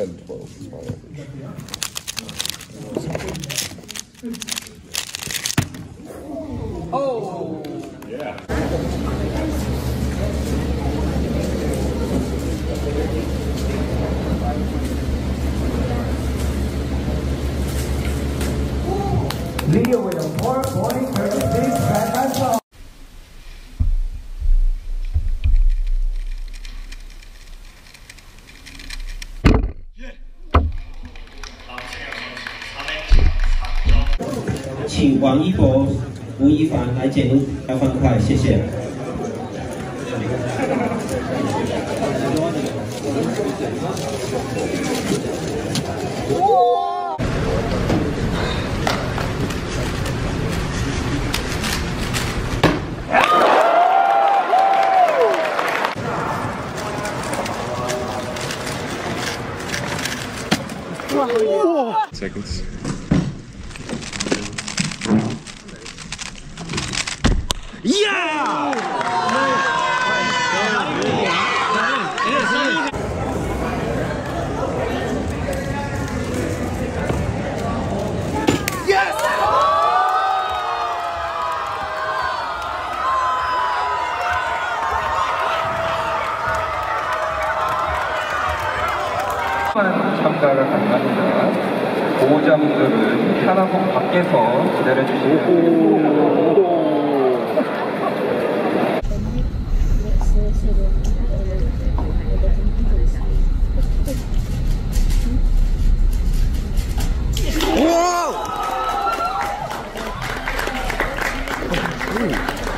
10, 12 violation. Oh! Yeah. Leo with a 4.36 back song. 请王一博、吴亦凡来检录2分块，谢谢。 Seconds. Yeah! 참가가 가능합니다. 보호자분들은 편하고 밖에서 기다려주시면 Wow!